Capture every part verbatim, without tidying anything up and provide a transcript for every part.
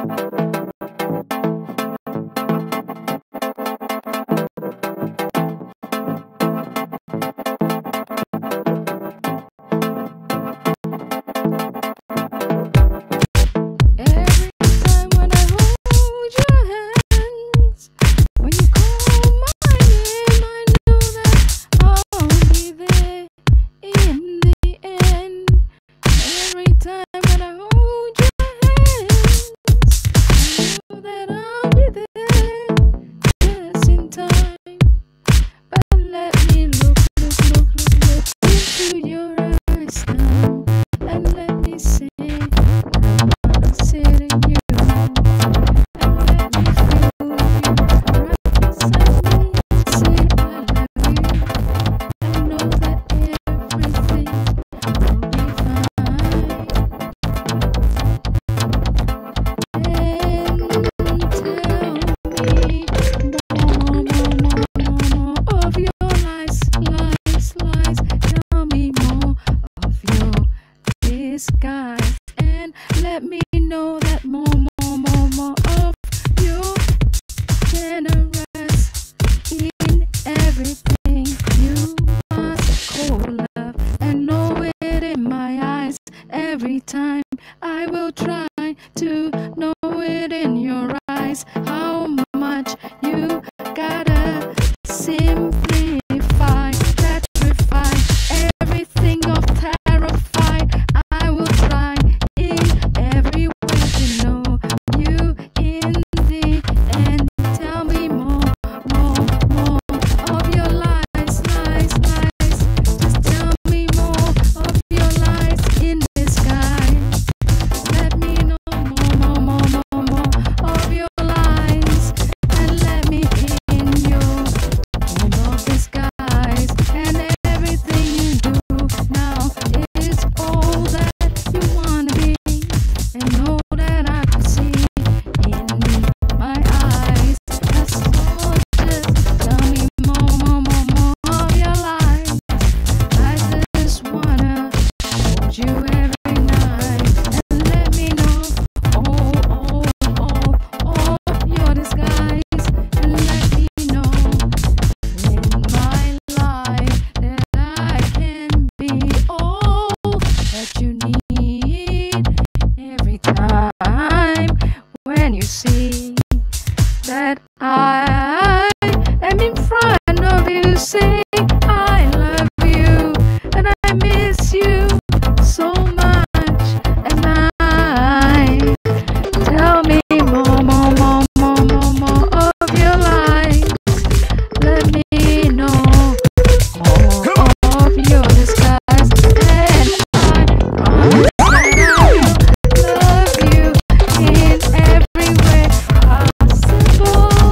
Skies, and let me know that more, more, more, more of you, generous in everything. You must call love and know it in my eyes. Every time I will try to know it in your eyes. How much you gotta simplify, petrify everything of terrified. I will try in every way to know you in the end. Tell me more, more, more of your lies, lies, lies. Just tell me more of your lies in disguise. Let me know more, more, more, more, more of your lies, and let me in your game of disguise. And everything you do now is all that you wanna be, and know that I can see in my eyes. That's all. Just tell me more, more, more, more of your lies. I just wanna hold you every night, and let me know all, all, all, all your disguise, and let me know in my life that I can be all that you need. Every time when you see that I am in front of you, say I love you and I miss you so much. And I tell me more, more, more, more, more, more of your life. Let me know more of your disguise, and I promise that I will love you in every way possible,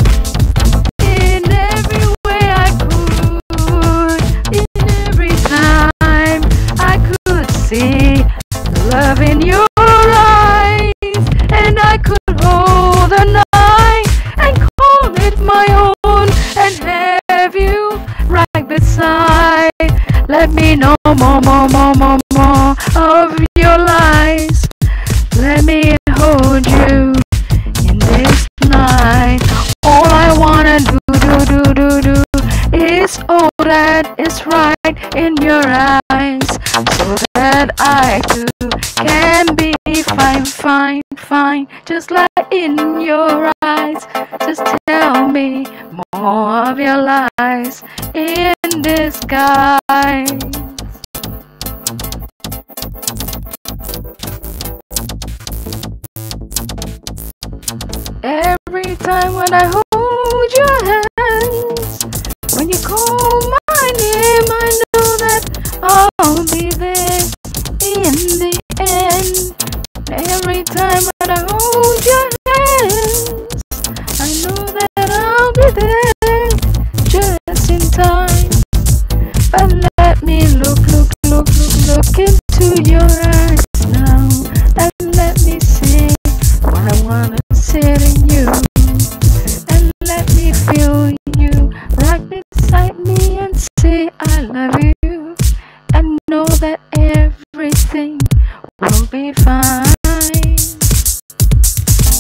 in every way I could, in every time I could see love in your eyes, and I could hold the night and call it my own, and have you right beside. Let me know more, more, more, more, more of your lies. Let me hold you in this night. All I wanna do, do, do, do, do is all that is right in your eyes, so that I too can be fine, fine, fine, just like in your eyes. Just tell me more of your lies in disguise. Every time when I hold your hands, when you call my name, I know that I'll be there in the end. Every time when I hold your hands, I know that I'll be there just in time. But let me look, look, look, look, look into your eyes now, and let me say what I wanna say to you, and let me feel you right beside me, and say I love you, and know that everything will be fine.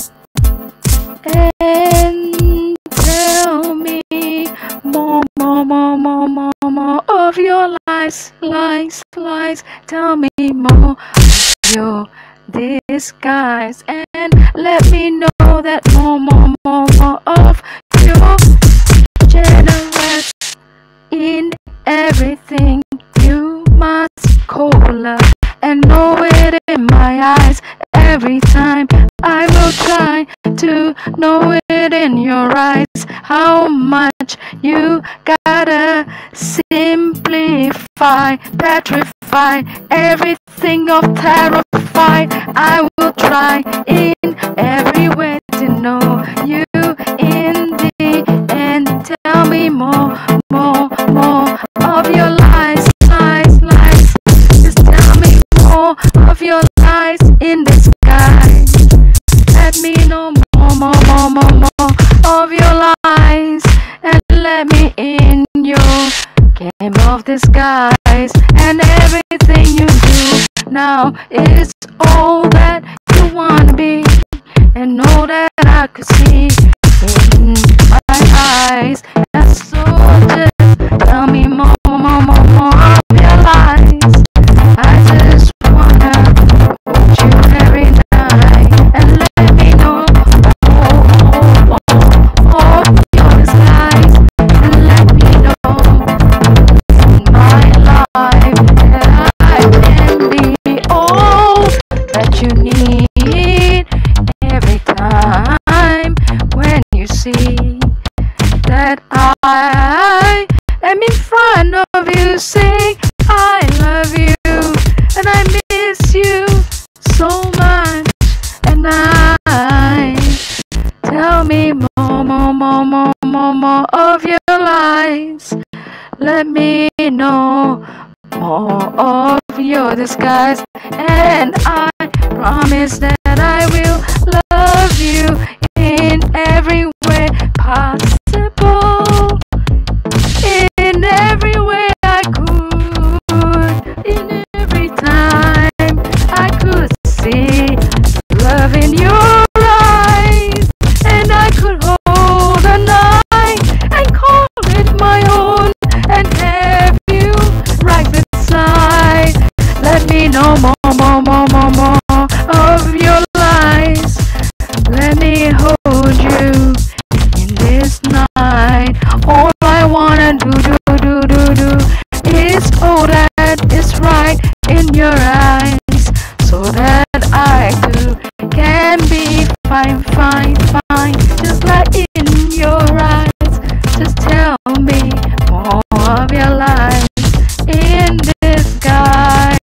more of your disguise, and let me know that more, more, more, more of your generous in everything you must call love, and know it in my eyes every time. I will try to know it in your eyes, how much you gotta simplify, petrify everything of terrify. I will try in every way to know you in the end. Tell me more, more, more of your lies, lies, lies. Just tell me more of your lies in disguise. Let me know more, more, more, more, more of your lies, and let me in your game of disguise. And everything you do now is all that you want to be, and all that I could see in my eyes. And so just tell me more, more, more, more of your lies. I just wanna hold you every night, and let me know oh, oh, oh, oh, of your disguise, and let me know in my life that I can be all that you need every time when you see that I am in front of you. Say I love you and I miss you so much, and I tell me more, more, more, more, more, more of your lies. Let me know more of your disguise, and I promise that I will love you in every way possible, in every way I could, in every time I could see love in your eyes, and I could hold a night and call it my own, and have you right beside. Let me know more, more, more, more, more of your lies. Let me hold you in this night. All I wanna do, do, do, do, do is all that is right in your eyes, so that I too can be fine, fine, fine, just like in your eyes. Just tell me more of your lies in disguise.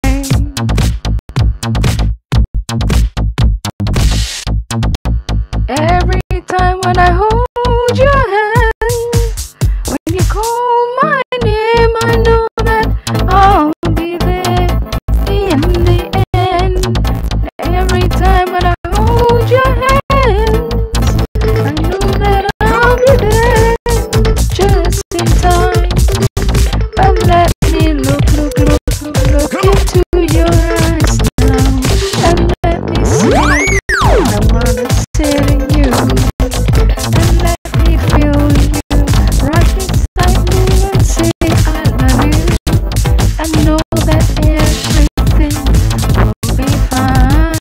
Every time when I hold your hand, when you call my name, I know that I'll be there in the end. Every time when I hold your hands, I know that I'll be there just in time. But let me look, look, look, look, look into your eyes now, and let me see. I wanna sit in you, and let me feel you right beside me, and say I love you, and know that everything will be fine.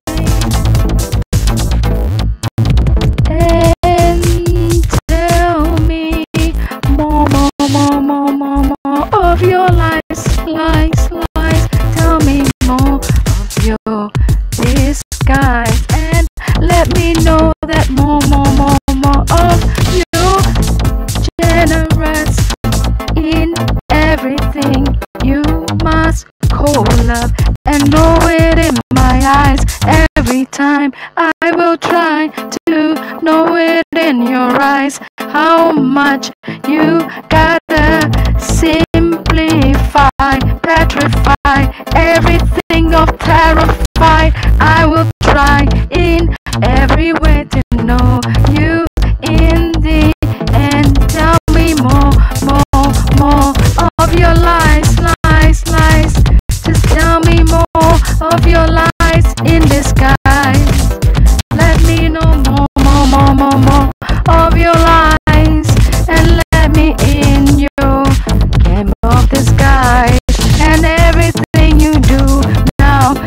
And tell me more, more, more, more, more, more of your lies, lies, lies. Tell me more of your disguise, and let me know that more, more, more, more of you generous in everything you must call love, and know it in my eyes every time. I will try to know it in your eyes, how much you gotta simplify, petrify everything of terrify. I will try in every way to know you in the end. Tell me more, more, more of your lies, lies, lies. Just tell me more of your lies in disguise. Let me know more, more, more, more, more of your lies, and let me in your game of disguise. And everything you do now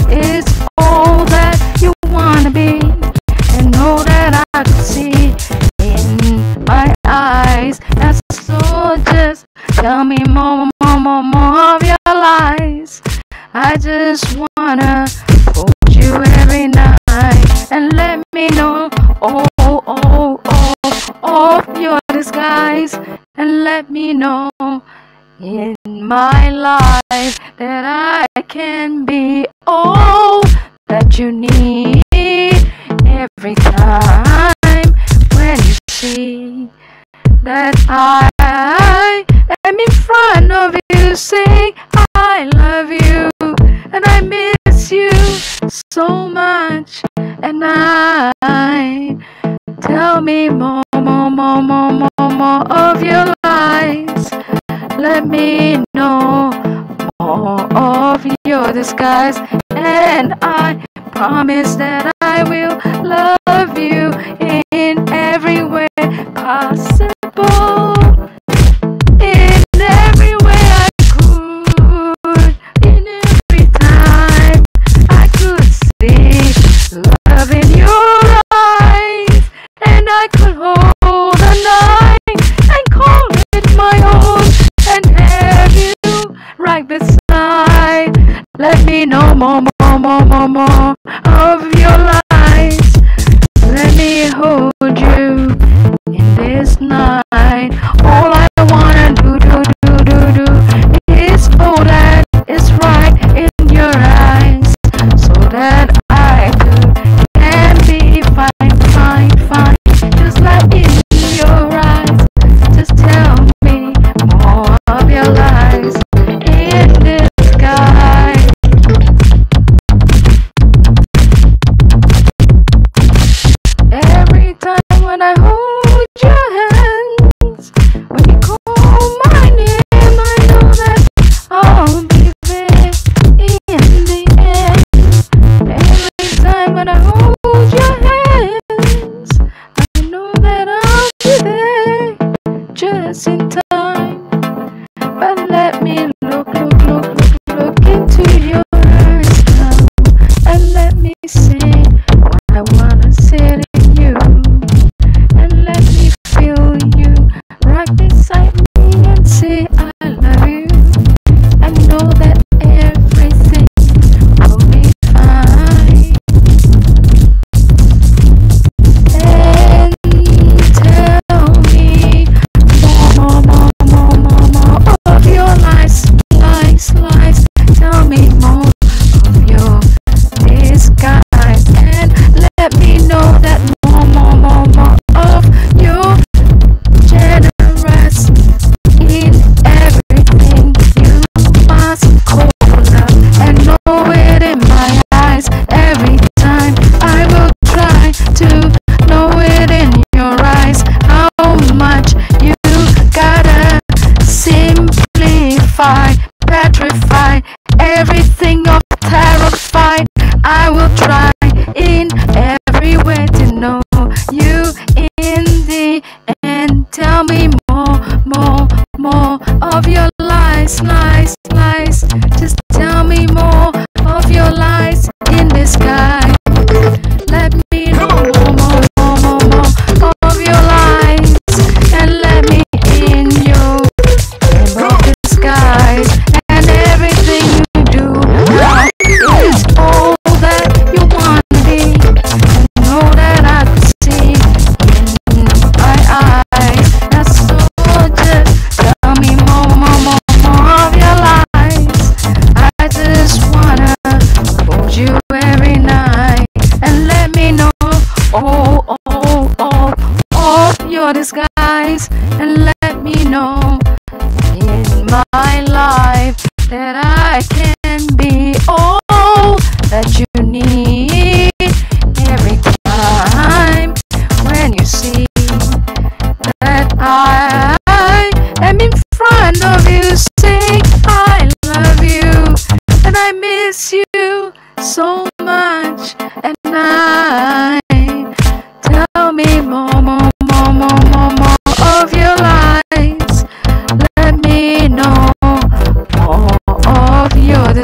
I could see in my eyes. And so just tell me more, more, more, more of your lies. I just wanna hold you every night and let me know, oh, oh, oh, oh, of your disguise. And let me know in my life that I can be all that you need every time when you see that I am in front of you. Say I love you and I miss you so much, and I tell me more, more, more, more, more, more of your lies. Let me know more of your disguise, and I promise that I will love you in every way possible, in every way I could, in every time I could see love in your eyes, and I could hold a knife and call it my own and have you right beside. Let me know more, more, more, more, more of your lies. Let me hold you in this night. All I wanna do, do, do, do, do is all that is right in your eyes, so that I too can be fine, fine, fine. Just like in your eyes. Just tell me more of your lies in this sky. Every time when I hold your hands, when you call my name, I know that I'll be there in the end. Every time when I hold your hands, I know that I'll be there just in time. But let me look, look, look, look, look into your eyes now, and let me say what I wanna say to you, and let me feel you right beside me and say I love you, and know that everything will be fine. And tell me more, more, more, more, more, more of your lies, lies, lies. Tell me more of your disguise, and let me know that more, more, more, more of your generous in everything. You must call love and know it in my eyes. Every time I will try to know it in your eyes. How much you gotta simplify, petrify everything of terrified. I will try in every way to know you in the end. Tell me more, more, more of your lies, lies, lies. Just tell me more of your lies in the sky. Let me know more, more, more, more, more of your lies, and let me in your rainbow disguise. And everything you do now is all that you want to be. I know that I could see in my eyes. That's so just tell me more, more, more, more of your lies. I just wanna hold you every night and let me know, oh, oh, oh, of your disguise, and let me know in my life that I can be all that you need every time when you see that I am in front of you. Say I love you and I miss you so much, and I tell me more, more, more, more, more, more of your lies. Let me know more of your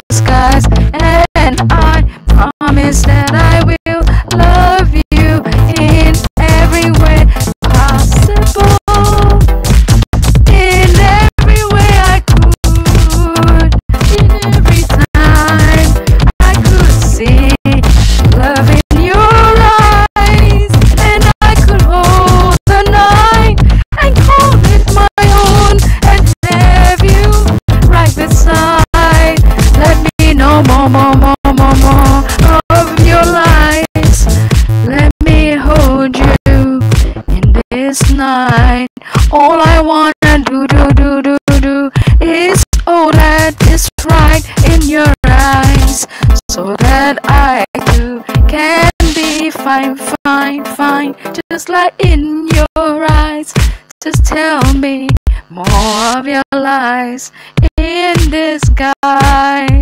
more, more, more, more, more of your lies. Let me hold you in this night. All I wanna do, do, do, do, do is all that is right in your eyes, so that I too can be fine, fine, fine, just like in your eyes. Just tell me more of your lies in disguise.